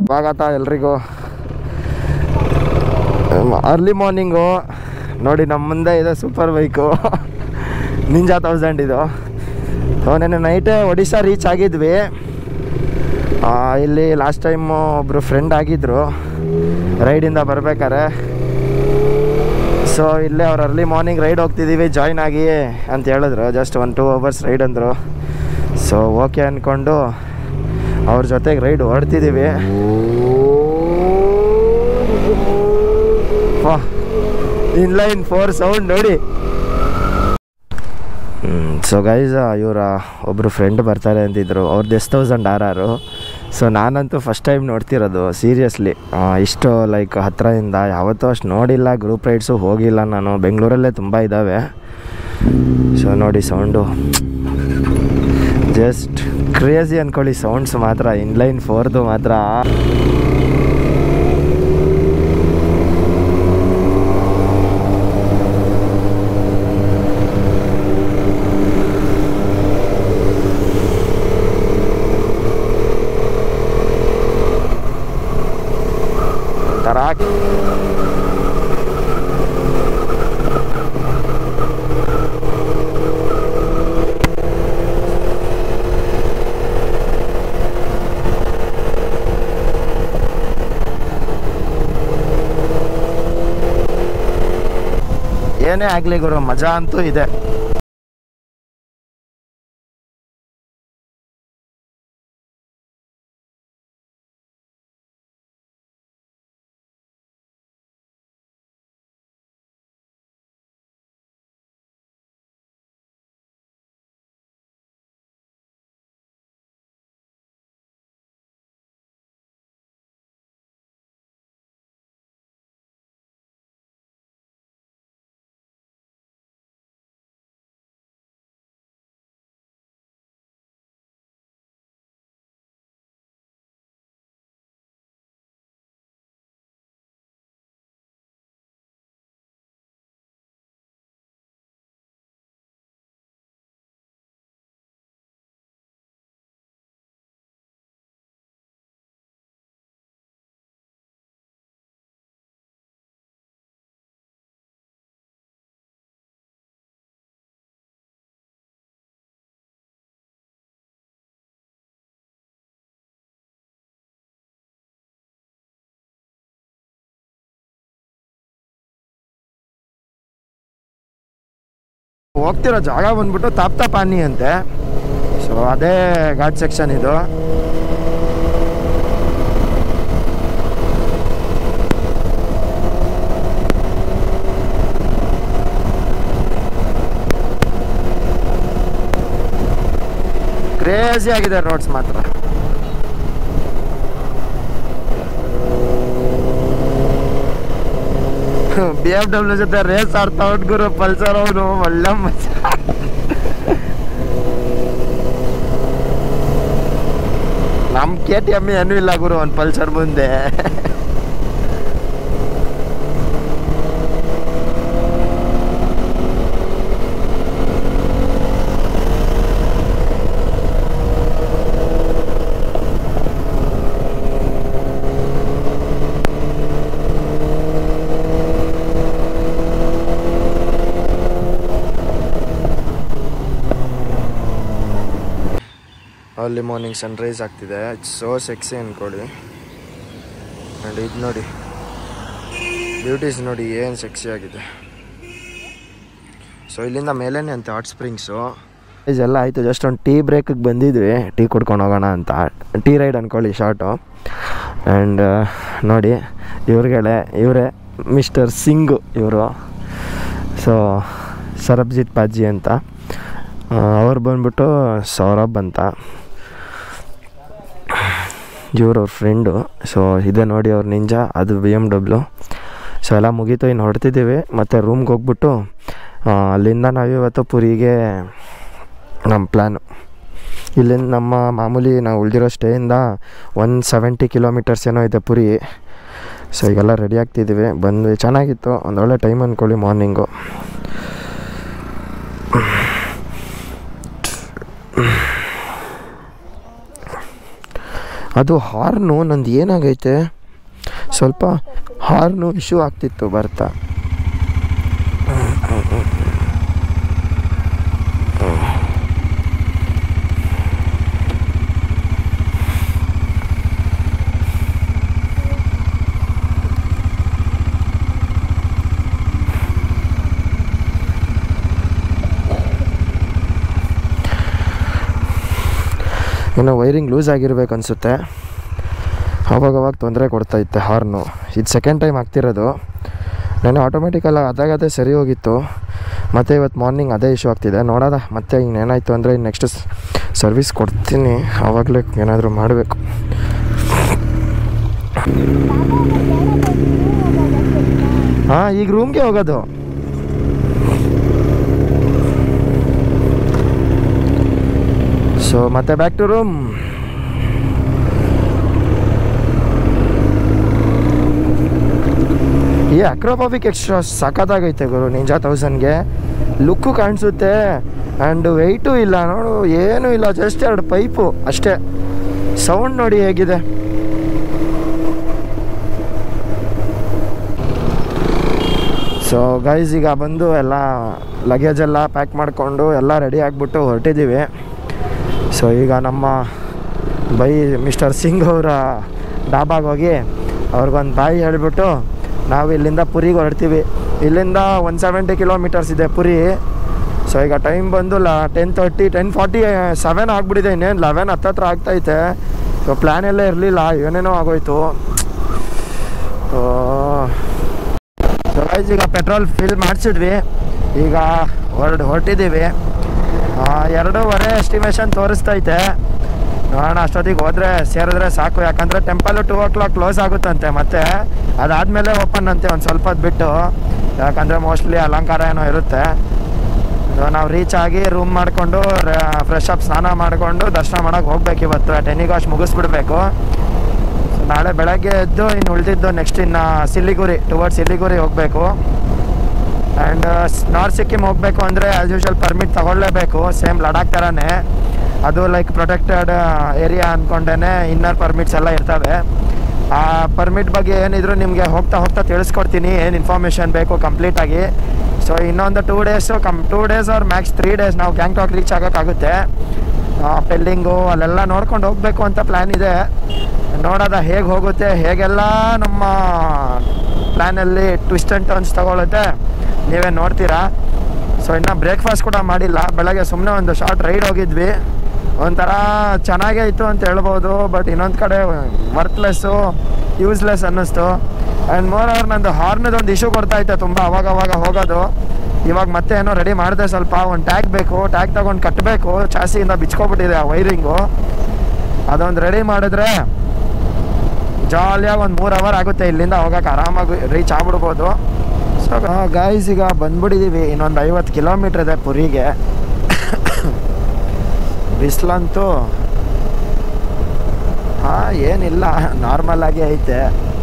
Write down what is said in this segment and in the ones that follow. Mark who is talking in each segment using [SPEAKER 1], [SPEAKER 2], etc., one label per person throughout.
[SPEAKER 1] ಸ್ವಾಗತ ಎಲ್ರಿಗೂ. Early morning ನೋಡಿ, ನಮ್ಮ ಮುಂದೆ ಇದೆ ಸೂಪರ್ ಬೈಕು ನಿಂಜಾ 1000 ಇದು. ನೆನ್ನೆ ನೈಟೇ ಒಡಿಶಾ ರೀಚ್ ಆಗಿದ್ವಿ. ಇಲ್ಲಿ ಲಾಸ್ಟ್ ಟೈಮು ಒಬ್ಬರು ಫ್ರೆಂಡ್ ಆಗಿದ್ದರು ರೈಡಿಂದ ಬರ್ಬೇಕಾರೆ. ಸೊ ಇಲ್ಲೇ ಅವ್ರು ಅರ್ಲಿ ಮಾರ್ನಿಂಗ್ ರೈಡ್ ಹೋಗ್ತಿದ್ದೀವಿ, ಜಾಯ್ನ್ ಆಗಿ ಅಂತ ಹೇಳಿದ್ರು. ಜಸ್ಟ್ 1-2 ಅವರ್ಸ್ ರೈಡ್ ಅಂದರು. ಸೊ ಓಕೆ ಅಂದ್ಕೊಂಡು ಅವ್ರ ಜೊತೆಗೆ ರೈಡ್ ಹೊಡ್ತಿದ್ದೀವಿ. ಇನ್ಲೈನ್ 4 ಸೌಂಡ್ ನೋಡಿ. ಸೊ ಗೈಸ್, ಇವರ ಒಬ್ಬರು ಫ್ರೆಂಡ್ ಬರ್ತಾರೆ ಅಂತಿದ್ರು. ಅವ್ರದ್ದು S1000 RR. ಸೊ ನಾನಂತೂ ಫಸ್ಟ್ ಟೈಮ್ ನೋಡ್ತಿರೋದು ಸೀರಿಯಸ್ಲಿ. ಇಷ್ಟು ಲೈಕ್ ಹತ್ತಿರದಿಂದ ಯಾವತ್ತೂ ಅಷ್ಟು ನೋಡಿಲ್ಲ. ಗ್ರೂಪ್ ರೈಡ್ಸು ಹೋಗಿಲ್ಲ ನಾನು, ಬೆಂಗಳೂರಲ್ಲೇ ತುಂಬ ಇದ್ದಾವೆ. ಸೊ ನೋಡಿ ಸೌಂಡು ಜಸ್ಟ್ ಕ್ರೇಜಿ ಅಂದ್ಕೊಳ್ಳಿ. ಸೌಂಡ್ಸ್ ಮಾತ್ರ ಇನ್ಲೈನ್ 4ದು ಮಾತ್ರ. ಏನೇ ಆಗಲಿ ಗುರು, ಮಜಾ ಅಂತೂ ಇದೆ. ಹೋಗ್ತಿರೋ ಜಾಗ ಬಂದ್ಬಿಟ್ಟು ತಾಪ್ತಾಪಾನಿ ಅಂತೆ. ಸೊ ಅದೇ ಘಾಟ್ ಸೆಕ್ಷನ್ ಇದು. ಕ್ರೇಜಿ ಆಗಿದೆ ರೋಡ್ಸ್ ಮಾತ್ರ. BMW ಜೊತೆ ರೇಸ್ ಆಡ್ತಾ ಗುರು ಪಲ್ಸರ್. ಅವನು ಒಳ್ಳೆ ಮಜಾ. ನಮ್ಮ KTM ಏನೂ ಇಲ್ಲ ಗುರು ಒಂದು ಪಲ್ಸರ್ ಮುಂದೆ. ಅಲ್ಲಿ ಮಾರ್ನಿಂಗ್ ಸನ್ರೈಸ್ ಆಗ್ತಿದೆ. ಇಟ್ಸ್ ಸೋ ಸೆಕ್ಸಿ ಅಂದ್ಕೊಳ್ಳಿ. ಆ್ಯಂಡ್ ಇದು ನೋಡಿ ಬ್ಯೂಟೀಸ್ ನೋಡಿ ಏನು ಸೆಕ್ಸಿ ಆಗಿದೆ. ಸೊ ಇಲ್ಲಿಂದ ಮೇಲೇ ಅಂತೆ ಹಾಟ್ ಸ್ಪ್ರಿಂಗ್ಸು. ಇದೆಲ್ಲ ಆಯಿತು. ಜಸ್ಟ್ ಒಂದು ಟೀ ಬ್ರೇಕಿಗೆ ಬಂದಿದ್ವಿ, ಟೀ ಕುಡ್ಕೊಂಡು ಹೋಗೋಣ ಅಂತ. ಟೀ ರೈಡ್ ಅಂದ್ಕೊಳ್ಳಿ ಶಾರ್ಟು. ಆ್ಯಂಡ್ ನೋಡಿ ಇವರೇ ಮಿಸ್ಟರ್ ಸಿಂಗು ಇವರು. ಸೊ ಸರ್ಬ್ಜಿತ್ ಪಾಜಿ ಅಂತ. ಅವ್ರು ಬಂದ್ಬಿಟ್ಟು ಸೌರಭ್ ಅಂತ, ಇವ್ರ ಫ್ರೆಂಡು. ಸೊ ಇದೆ ನೋಡಿ ಅವ್ರ ನಿಂಜಾ, ಅದು BMW. ಸೊ ಎಲ್ಲ ಮುಗೀತು, ಇನ್ನು ಹೊರಡ್ತಿದ್ದೀವಿ. ಮತ್ತು ರೂಮ್ಗೆ ಹೋಗ್ಬಿಟ್ಟು ಅಲ್ಲಿಂದ ನಾವಿವತ್ತು ಪುರಿಗೆ ನಮ್ಮ ಪ್ಲ್ಯಾನು. ಇಲ್ಲಿಂದ ನಮ್ಮ ಮಾಮೂಲಿ ನಾವು ಉಳಿದಿರೋ ಸ್ಟೇಯಿಂದ 170 ಕಿಲೋಮೀಟರ್ಸ್ ಏನೋ ಇದೆ ಪುರಿ. ಸೊ ಈಗೆಲ್ಲ ರೆಡಿ ಆಗ್ತಿದ್ದೀವಿ. ಬಂದು ಚೆನ್ನಾಗಿತ್ತು, ಒಂದೊಳ್ಳೆ ಟೈಮ್ ಅಂದ್ಕೊಳ್ಳಿ ಮಾರ್ನಿಂಗು. ಅದು ಹಾರ್ನು ನಂದು ಏನಾಗೈತೆ, ಸ್ವಲ್ಪ ಹಾರ್ನು ಇಶ್ಯೂ ಆಗ್ತಿತ್ತು ಬರ್ತಾ. ಇನ್ನು ವೈರಿಂಗ್ ಲೂಸ್ ಆಗಿರ್ಬೇಕು ಅನಿಸುತ್ತೆ, ಅವಾಗವಾಗ ತೊಂದರೆ ಕೊಡ್ತಾಯಿತ್ತೆ ಹಾರ್ನು. ಇದು ಸೆಕೆಂಡ್ ಟೈಮ್ ಆಗ್ತಿರೋದು. ನಾನು ಆಟೋಮೆಟಿಕಲ್ಲ ಅದಾಗದೇ ಸರಿ ಹೋಗಿತ್ತು, ಮತ್ತು ಇವತ್ತು ಮಾರ್ನಿಂಗ್ ಅದೇ ಇಶ್ಯೂ ಆಗ್ತಿದೆ. ನೋಡೋದ ಮತ್ತೆ ಇನ್ನೇನಾಯಿತು ಅಂದರೆ ನೆಕ್ಸ್ಟ್ ಸರ್ವಿಸ್ ಕೊಡ್ತೀನಿ, ಆವಾಗಲೇ ಏನಾದರೂ ಮಾಡಬೇಕು. ಹಾಂ, ಈಗ ರೂಮ್ಗೆ ಹೋಗೋದು. ಸೊ ಮತ್ತೆ ಬ್ಯಾಕ್ ಟು ರೂಮ್. ಈ ಅಕ್ರೋಬಾಬಿಕ್ ಎಕ್ಸ್ಟ್ರಾ ಸಖತ್ತಾಗೈತೆ ಗುರು. ನಿಂಜಾ 1000ಗೆ ಲುಕ್ಕು ಕಾಣಿಸುತ್ತೆ ಆ್ಯಂಡ್ ವೆಯ್ಟು ಇಲ್ಲ ನೋಡು, ಏನೂ ಇಲ್ಲ, ಜಸ್ಟ್ 2 ಪೈಪು ಅಷ್ಟೇ. ಸೌಂಡ್ ನೋಡಿ ಹೇಗಿದೆ. ಸೊ ಗೈಸ್, ಈಗ ಬಂದು ಎಲ್ಲ ಲಗೇಜೆಲ್ಲ ಪ್ಯಾಕ್ ಮಾಡಿಕೊಂಡು ಎಲ್ಲ ರೆಡಿ ಆಗಿಬಿಟ್ಟು ಹೊರಟಿದ್ದೀವಿ. ಸೊ ಈಗ ನಮ್ಮ ಮಿಸ್ಟರ್ ಸಿಂಗ್ ಅವರ ಡಾಬಾಗೆ ಹೋಗಿ ಅವ್ರಿಗೊಂದು ಬಾಯಿ ಹೇಳಿಬಿಟ್ಟು ನಾವು ಇಲ್ಲಿಂದ ಪುರಿಗೆ ಹೊರಡ್ತೀವಿ. ಇಲ್ಲಿಂದ 170 ಕಿಲೋಮೀಟರ್ಸ್ ಇದೆ ಪುರಿ. ಸೊ ಈಗ ಟೈಮ್ ಬಂದು 10:30 10:47 ಆಗಿಬಿಟ್ಟಿದೆ. ಇನ್ನೇನು 11 ಹತ್ತತ್ರ ಆಗ್ತೈತೆ. ಸೊ ಪ್ಲ್ಯಾನ್ ಎಲ್ಲ ಇರಲಿಲ್ಲ, ಏನೇನೋ ಆಗೋಯ್ತು. ಸೊ ಗೈಸ್, ಈಗ ಪೆಟ್ರೋಲ್ ಫಿಲ್ ಮಾಡಿಸಿದ್ವಿ, ಈಗ ಹೊರಟಿದ್ದೀವಿ. 2:15 ಎಸ್ಟಿಮೇಷನ್ ತೋರಿಸ್ತೈತೆ. ನೋಡೋಣ, ಅಷ್ಟೊತ್ತಿಗೆ ಹೋದರೆ ಸೇರಿದ್ರೆ ಸಾಕು. ಯಾಕಂದರೆ ಟೆಂಪಲ್ಲು 2 o'clock ಕ್ಲೋಸ್ ಆಗುತ್ತಂತೆ, ಮತ್ತು ಅದಾದಮೇಲೆ ಓಪನ್ ಅಂತೆ ಒಂದು ಸ್ವಲ್ಪ ಹೊತ್ತು ಬಿಟ್ಟು. ಯಾಕಂದರೆ ಮೋಸ್ಟ್ಲಿ ಅಲಂಕಾರ ಏನೋ ಇರುತ್ತೆ. ನಾವು ರೀಚ್ ಆಗಿ ರೂಮ್ ಮಾಡಿಕೊಂಡು ಫ್ರೆಶ್ ಅಪ್ ಸ್ನಾನ ಮಾಡಿಕೊಂಡು ದರ್ಶನ ಮಾಡೋಕ್ಕೆ ಹೋಗ್ಬೇಕು. ಇವತ್ತು 10 ಮುಗಿಸ್ಬಿಡ್ಬೇಕು. ನಾಳೆ ಬೆಳಗ್ಗೆ ಎದ್ದು ಇನ್ನು ಉಳಿದಿದ್ದು ನೆಕ್ಸ್ಟ್ ಇನ್ನು ಸಿಲಿಗುರಿ, ಟುವರ್ಡ್ಸ್ ಸಿಲಿಗುರಿ ಹೋಗಬೇಕು. ಆ್ಯಂಡ್ ನಾರ್ತ್ ಸಿಕ್ಕಿಮ್ ಹೋಗಬೇಕು ಅಂದರೆ ಆ್ಯಸ್ ಯೂಶುವಲ್ ಪರ್ಮಿಟ್ ತೊಗೊಳ್ಳೇಬೇಕು, ಸೇಮ್ ಲಡಾಖ್ ಥರನೇ. ಅದು ಲೈಕ್ ಪ್ರೊಟೆಕ್ಟೆಡ್ ಏರಿಯಾ ಅಂದ್ಕೊಂಡೇ ಇನ್ನರ್ ಪರ್ಮಿಟ್ಸ್ ಎಲ್ಲ ಇರ್ತವೆ. ಆ ಪರ್ಮಿಟ್ ಬಗ್ಗೆ ಏನಿದ್ರು ನಿಮಗೆ ಹೋಗ್ತಾ ತಿಳಿಸ್ಕೊಡ್ತೀನಿ, ಏನು ಇನ್ಫಾರ್ಮೇಷನ್ ಬೇಕು ಕಂಪ್ಲೀಟಾಗಿ. ಸೊ ಇನ್ನೊಂದು 2 ಡೇಸ್ ಆರ್ ಮ್ಯಾಕ್ಸ್ 3 ಡೇಸ್ ನಾವು ಗ್ಯಾಂಗ್ಟಾಕ್ ರೀಚ್ ಆಗೋಕ್ಕಾಗುತ್ತೆ. ಪೆಲ್ಲಿಂಗು ಅಲ್ಲೆಲ್ಲ ನೋಡ್ಕೊಂಡು ಹೋಗಬೇಕು ಅಂತ ಪ್ಲ್ಯಾನ್ ಇದೆ. ನೋಡೋದ ಹೇಗೆ ಹೋಗುತ್ತೆ, ಹೇಗೆಲ್ಲ ನಮ್ಮ ಪ್ಲ್ಯಾನಲ್ಲಿ ಟ್ವಿಸ್ಟ್ ಆ್ಯಂಡ್ ಟರ್ನ್ಸ್ ತೊಗೊಳುತ್ತೆ, ನೀವೇ ನೋಡ್ತೀರಾ. ಸೊ ಇನ್ನು ಬ್ರೇಕ್ಫಾಸ್ಟ್ ಕೂಡ ಮಾಡಿಲ್ಲ. ಬೆಳಗ್ಗೆ ಸುಮ್ಮನೆ ಒಂದು ಶಾರ್ಟ್ ರೈಡ್ ಹೋಗಿದ್ವಿ, ಒಂಥರ ಚೆನ್ನಾಗೇ ಇತ್ತು ಅಂತ ಹೇಳ್ಬೋದು. ಬಟ್ ಇನ್ನೊಂದು ಕಡೆ ವರ್ತ್ಲೆಸ್ಸು, ಯೂಸ್ಲೆಸ್ ಅನ್ನಿಸ್ತು. ಆ್ಯಂಡ್ ಮೋರ್ ಓವರ್ ನಂದು ಹಾರ್ನದೊಂದು ಇಶ್ಯೂ ಕೊಡ್ತಾಯಿತ್ತು ತುಂಬ, ಅವಾಗವಾಗ ಹೋಗೋದು. ಇವಾಗ ಮತ್ತೆ ಏನೋ ರೆಡಿ ಮಾಡಿದೆ, ಸ್ವಲ್ಪ ಒಂದು ಟ್ಯಾಗ್ ಬೇಕು, ಟ್ಯಾಗ್ ತೊಗೊಂಡು ಕಟ್ಟಬೇಕು. ಚಾಸಿಯಿಂದ ಬಿಚ್ಕೊಬಿಟ್ಟಿದೆ ಆ ವೈರಿಂಗು. ಅದೊಂದು ರೆಡಿ ಮಾಡಿದ್ರೆ ಜಾಲಿಯಾಗಿ ಒಂದು 3 hour ಆಗುತ್ತೆ ಇಲ್ಲಿಂದ ಹೋಗೋಕೆ, ಆರಾಮಾಗಿ ರೀಚ್ ಆಗ್ಬಿಡ್ಬೋದು. ಸೊ ಗಾಯ್ಸ್, ಈಗ ಬಂದ್ಬಿಟ್ಟಿದ್ದೀವಿ. ಇನ್ನೊಂದು 50 ಕಿಲೋಮೀಟ್ರ್ ಇದೆ ಪುರಿಗೆ. ಬಿಸಿಲಂತೂ ಏನಿಲ್ಲ, ನಾರ್ಮಲಾಗಿ ಐತೆ.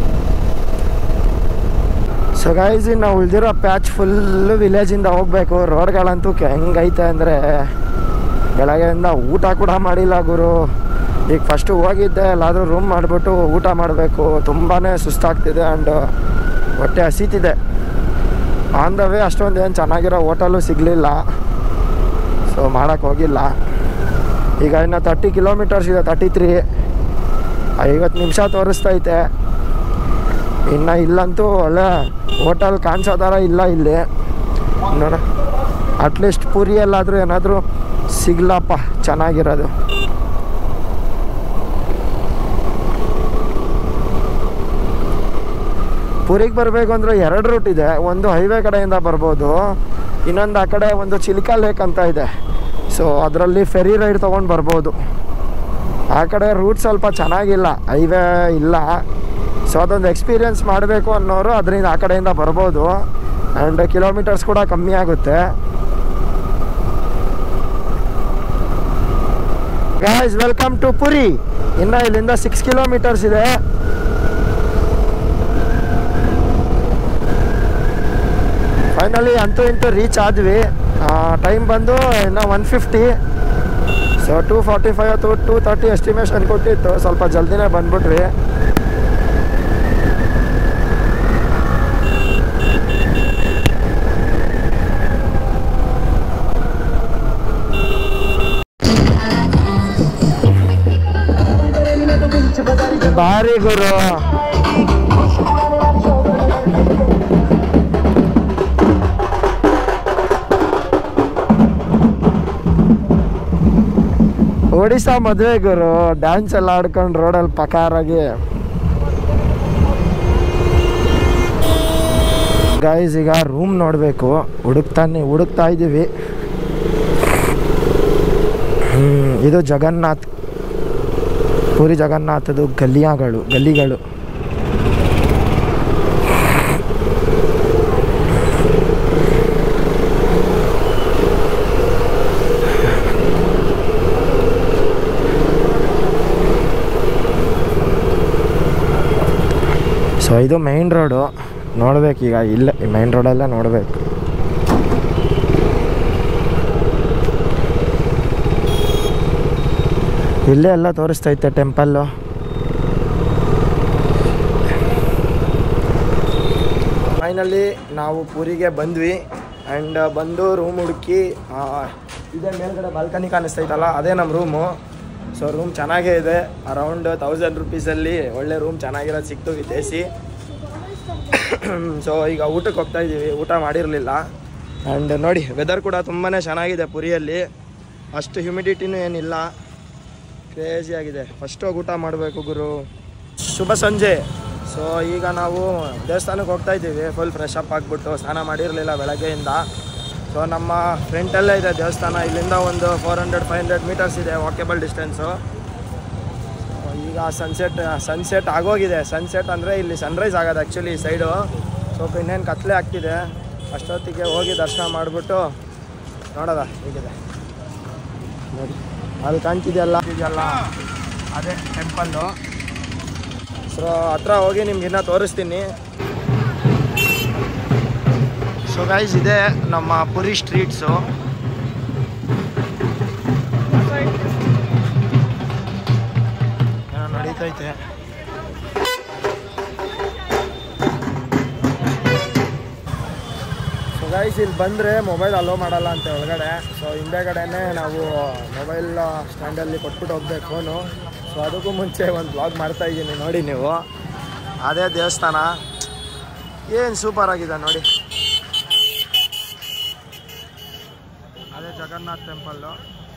[SPEAKER 1] ಸೊ ಗೈಸ್, ನಾವು ಉಳಿದಿರೋ ಪ್ಯಾಚ್ ಫುಲ್ಲು ವಿಲೇಜಿಂದ ಹೋಗಬೇಕು. ರೋಡ್ಗಳಂತೂ ಹೆಂಗೈತೆ ಅಂದರೆ ಬೆಳಗ್ಗೆಯಿಂದ ಊಟ ಕೂಡ ಮಾಡಿಲ್ಲ ಗುರು. ಈಗ ಫಸ್ಟು ಹೋಗಿದ್ದೆ, ಎಲ್ಲಾದರೂ ರೂಮ್ ಮಾಡಿಬಿಟ್ಟು ಊಟ ಮಾಡಬೇಕು. ತುಂಬಾ ಸುಸ್ತಾಗ್ತಿದೆ ಆ್ಯಂಡ್ ಹೊಟ್ಟೆ ಹಸೀತಿದೆ. ಆನ್ ದ ವೇ ಅಷ್ಟೊಂದು ಏನು ಚೆನ್ನಾಗಿರೋ ಹೋಟೆಲು ಸಿಗಲಿಲ್ಲ, ಸೊ ಮಾಡೋಕ್ಕೆ ಹೋಗಿಲ್ಲ. ಈಗ ಇನ್ನು 30 ಕಿಲೋಮೀಟರ್ಸ್ ಇದೆ, 33, 50 ನಿಮಿಷ ತೋರಿಸ್ತೈತೆ. ಇನ್ನು ಇಲ್ಲಂತೂ ಒಳ್ಳೆ ಹೋಟೆಲ್ ಕಾಣಿಸೋ ಥರ ಇಲ್ಲ ಇಲ್ಲಿ. ನೋಡ, ಅಟ್ಲೀಸ್ಟ್ ಪುರಿಯಲ್ಲಾದರೂ ಏನಾದರೂ ಸಿಗ್ಲಪ್ಪ ಚೆನ್ನಾಗಿರೋದು. ಪುರಿಗೆ ಬರಬೇಕು ಅಂದರೆ 2 ರೂಟ್ ಇದೆ. ಒಂದು ಹೈವೇ ಕಡೆಯಿಂದ ಬರ್ಬೋದು, ಇನ್ನೊಂದು ಆ ಕಡೆ ಒಂದು ಚಿಲ್ಕಾ ಲೇಕ್ ಅಂತ ಇದೆ. ಸೊ ಅದರಲ್ಲಿ ಫೆರಿ ರೈಡ್ ತೊಗೊಂಡು ಬರ್ಬೋದು. ಆ ಕಡೆ ರೂಟ್ ಸ್ವಲ್ಪ ಚೆನ್ನಾಗಿಲ್ಲ, ಹೈವೇ ಇಲ್ಲ. ಸೊ ಅದೊಂದು ಎಕ್ಸ್ಪೀರಿಯೆನ್ಸ್ ಮಾಡಬೇಕು ಅನ್ನೋರು ಅದರಿಂದ ಆ ಕಡೆಯಿಂದ ಬರ್ಬೋದು. ಆ್ಯಂಡ್ ಕಿಲೋಮೀಟರ್ಸ್ ಕೂಡ ಕಮ್ಮಿ ಆಗುತ್ತೆ. Guys, welcome to Puri. ಇನ್ನು ಇಲ್ಲಿಂದ 6 ಕಿಲೋಮೀಟರ್ಸ್ ಇದೆ. ಫೈನಲಿ ಅಂತೂ ಇಂತೂ ರೀಚ್ ಆದ್ವಿ. ಟೈಮ್ ಬಂದು ಇನ್ನು 1:50. ಸೊ 2:45 ಅಥವಾ 2:30 ಎಸ್ಟಿಮೇಷನ್ ಕೊಟ್ಟಿತ್ತು, ಸ್ವಲ್ಪ ಜಲ್ದಿನೇ ಬಂದ್ಬಿಟ್ವಿ. ಭಾರಿ ಗುರು. ಒಡಿಶಾ ಮದುವೆ ಗುರು, ಡ್ಯಾನ್ಸ್ ಎಲ್ಲ ಆಡ್ಕೊಂಡು ರೋಡಲ್ಲಿ ಪಕಾರಾಗಿ. ಗೈಸ್ ಈಗ ರೂಮ್ ನೋಡಬೇಕು, ಹುಡುಕ್ತಾ ಇದ್ದೀವಿ. ಇದು ಜಗನ್ನಾಥ್, ಪುರಿ ಜಗನ್ನಾಥದು ಗಲ್ಲಿಗಳು. ಸೊ ಇದು ಮೈನ್ ರೋಡು, ನೋಡ್ಬೇಕೀಗ. ಇಲ್ಲ ಮೈನ್ ರೋಡಲ್ಲೇ ನೋಡಬೇಕು. ಇಲ್ಲೇ ಎಲ್ಲ ತೋರಿಸ್ತೈತೆ ಟೆಂಪಲ್ಲು. ಫೈನಲಿ ನಾವು ಪುರಿಗೆ ಬಂದ್ವಿ. ಆ್ಯಂಡ್ ಬಂದು ರೂಮ್ ಹುಡುಕಿ, ಇದೇ ಮೇಲ್ಗಡೆ ಬಾಲ್ಕನಿ ಕಾಣಿಸ್ತೈತಲ್ಲ, ಅದೇ ನಮ್ಮ ರೂಮು. ಸೊ ರೂಮ್ ಚೆನ್ನಾಗೇ ಇದೆ. ಅರೌಂಡ್ 1000 ರೂಪೀಸಲ್ಲಿ ಒಳ್ಳೆ ರೂಮ್ ಚೆನ್ನಾಗಿರೋದು ಸಿಕ್ತು ವಿತ್ AC. ಸೊ ಈಗ ಊಟಕ್ಕೆ ಹೋಗ್ತಾ ಇದ್ದೀವಿ, ಊಟ ಮಾಡಿರಲಿಲ್ಲ. ಆ್ಯಂಡ್ ನೋಡಿ ವೆದರ್ ಕೂಡ ತುಂಬಾ ಚೆನ್ನಾಗಿದೆ ಪುರಿಯಲ್ಲಿ, ಅಷ್ಟು ಹ್ಯುಮಿಡಿಟಿನೂ ಏನಿಲ್ಲ, ಕ್ರೇಜಿಯಾಗಿದೆ. ಫಸ್ಟ್ ಹೋಗಿ ಊಟ ಮಾಡಬೇಕು ಗುರು. ಶುಭ ಸಂಜೆ. ಸೊ ಈಗ ನಾವು ದೇವಸ್ಥಾನಕ್ಕೆ ಹೋಗ್ತಾ ಇದ್ದೀವಿ. ಫುಲ್ ಫ್ರೆಶ್ ಅಪ್ ಆಗಿಬಿಟ್ಟು, ಸ್ನಾನ ಮಾಡಿರಲಿಲ್ಲ ಬೆಳಗ್ಗೆಯಿಂದ. ಸೊ ನಮ್ಮ ಫ್ರಂಟಲ್ಲೇ ಇದೆ ದೇವಸ್ಥಾನ. ಇಲ್ಲಿಂದ ಒಂದು 400-500 ಮೀಟರ್ಸ್ ಇದೆ ವಾಕೇಬಲ್ ಡಿಸ್ಟೆನ್ಸು. ಈಗ ಸನ್ಸೆಟ್ ಆಗೋಗಿದೆ. ಸನ್ಸೆಟ್ ಅಂದರೆ ಇಲ್ಲಿ ಸನ್ರೈಸ್ ಆಗೋದು ಆ್ಯಕ್ಚುಲಿ ಈ ಸೈಡು. ಸೊ ಇನ್ನೇನು ಕತ್ಲೆ ಆಗ್ತಿದೆ. ಅಷ್ಟೊತ್ತಿಗೆ ಹೋಗಿ ದರ್ಶನ ಮಾಡಿಬಿಟ್ಟು ನೋಡೋದ ಹೇಗಿದೆ ನೋಡಿ. ಅಲ್ಲಿ ಕಾಣ್ತಿದೆಯಲ್ಲ ಅದೇ ಟೆಂಪಲ್ಲು. ಸೊ ಹತ್ರ ಹೋಗಿ ನಿಮ್ಗಿನ್ನ ತೋರಿಸ್ತೀನಿ. ಸೊ ಗೈಸ್ ಇದೆ ನಮ್ಮ ಪುರಿ ಸ್ಟ್ರೀಟ್ಸು. ಏನೋ ನಡೀತೈತೆ. ಸೊ ಗೈಸ್ ಇಲ್ಲಿ ಬಂದರೆ ಮೊಬೈಲ್ ಅಲೋ ಮಾಡಲ್ಲ ಅಂತೆ ಒಳಗಡೆ. ಸೊ ಹಿಂದೆಗಡೆನೇ ನಾವು ಮೊಬೈಲ್ ಸ್ಟ್ಯಾಂಡಲ್ಲಿ ಕೊಟ್ಬಿಟ್ಟು ಹೋಗ್ಬೇಕು ಫೋನು. ಸೊ ಅದಕ್ಕೂ ಮುಂಚೆ ಒಂದು ಬ್ಲಾಗ್ ಮಾಡ್ತಾಯಿದ್ದೀನಿ ನೋಡಿ ನೀವು. ಅದೇ ದೇವಸ್ಥಾನ ಏನು ಸೂಪರ್ ಆಗಿದೆ ನೋಡಿ. ಅದೇ ಜಗನ್ನಾಥ್ ಟೆಂಪಲ್ಲು.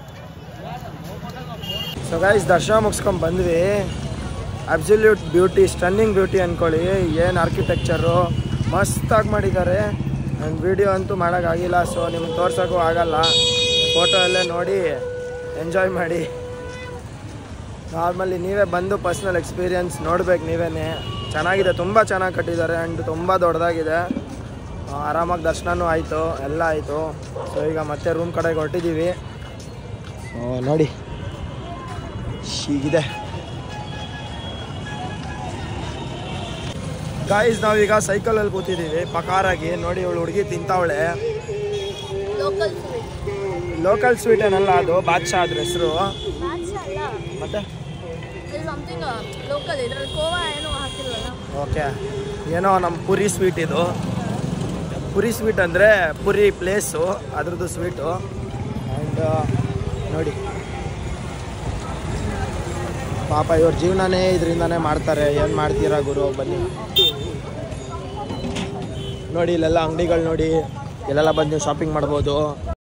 [SPEAKER 1] ಸೊ ಗೈಸ್ ದರ್ಶನ ಮುಗಿಸ್ಕೊಂಡು ಬಂದ್ವಿ. ಅಬ್ಸಲ್ಯೂಟ್ ಬ್ಯೂಟಿ, ಸ್ಟನ್ನಿಂಗ್ ಬ್ಯೂಟಿ ಅಂದ್ಕೊಳ್ಳಿ. ಏನು ಆರ್ಕಿಟೆಕ್ಚರು ಮಸ್ತಾಗಿ ಮಾಡಿದ್ದಾರೆ. ಆ್ಯಂಡ್ ವಿಡಿಯೋ ಅಂತೂ ಮಾಡೋಕ್ಕಾಗಿಲ್ಲ, ಸೊ ನಿಮ್ಗೆ ತೋರ್ಸೋಕ್ಕೂ ಆಗಲ್ಲ. ಫೋಟೋ ಅಲ್ಲೇ ನೋಡಿ ಎಂಜಾಯ್ ಮಾಡಿ. ನಾರ್ಮಲಿ ನೀವೇ ಬಂದು ಪರ್ಸ್ನಲ್ ಎಕ್ಸ್ಪೀರಿಯನ್ಸ್ ನೋಡ್ಬೇಕು ನೀವೇ. ಚೆನ್ನಾಗಿದೆ, ತುಂಬ ಚೆನ್ನಾಗಿ ಕಟ್ಟಿದ್ದಾರೆ. ಆ್ಯಂಡ್ ತುಂಬ ದೊಡ್ಡದಾಗಿದೆ. ಆರಾಮಾಗಿ ದರ್ಶನವೂ ಆಯಿತು, ಎಲ್ಲ ಆಯಿತು. ಸೊ ಈಗ ಮತ್ತೆ ರೂಮ್ ಕಡೆಗೆ ಹೊರಟಿದ್ದೀವಿ. ಸೊ ನೋಡಿ ಹೀಗಿದೆ ಗಾಯ್ಸ್. ನಾವೀಗ ಸೈಕಲಲ್ಲಿ ಕೂತಿದ್ದೀವಿ ಪಕಾರಾಗಿ. ನೋಡಿ ಇವಳು ಹುಡುಗಿ ತಿಂತಾವಳೆ. ಲೋಕಲ್ ಸ್ವೀಟ್ ಏನಲ್ಲ ಅದು, ಬಾದ್ಶಾ ಅದ್ರ ಹೆಸರು. ಮತ್ತೆ ಓಕೆ, ಏನೋ ನಮ್ಮ ಪುರಿ ಸ್ವೀಟ್ ಇದು. ಪುರಿ ಸ್ವೀಟ್ ಅಂದರೆ ಪುರಿ ಪ್ಲೇಸು, ಅದ್ರದ್ದು ಸ್ವೀಟು. ಆ್ಯಂಡ್ ನೋಡಿ ಪಾಪ ಇವ್ರ ಜೀವನನೇ ಇದರಿಂದನೇ ಮಾಡ್ತಾರೆ. ಏನು ಮಾಡ್ತೀರಾ ಗುರು, ಬನ್ನಿ ನೋಡಿ. ಇಲ್ಲೆಲ್ಲ ಅಂಗಡಿಗಳು ನೋಡಿ, ಇಲ್ಲೆಲ್ಲ ಬಂದು ಶಾಪಿಂಗ್ ಮಾಡ್ಬೋದು.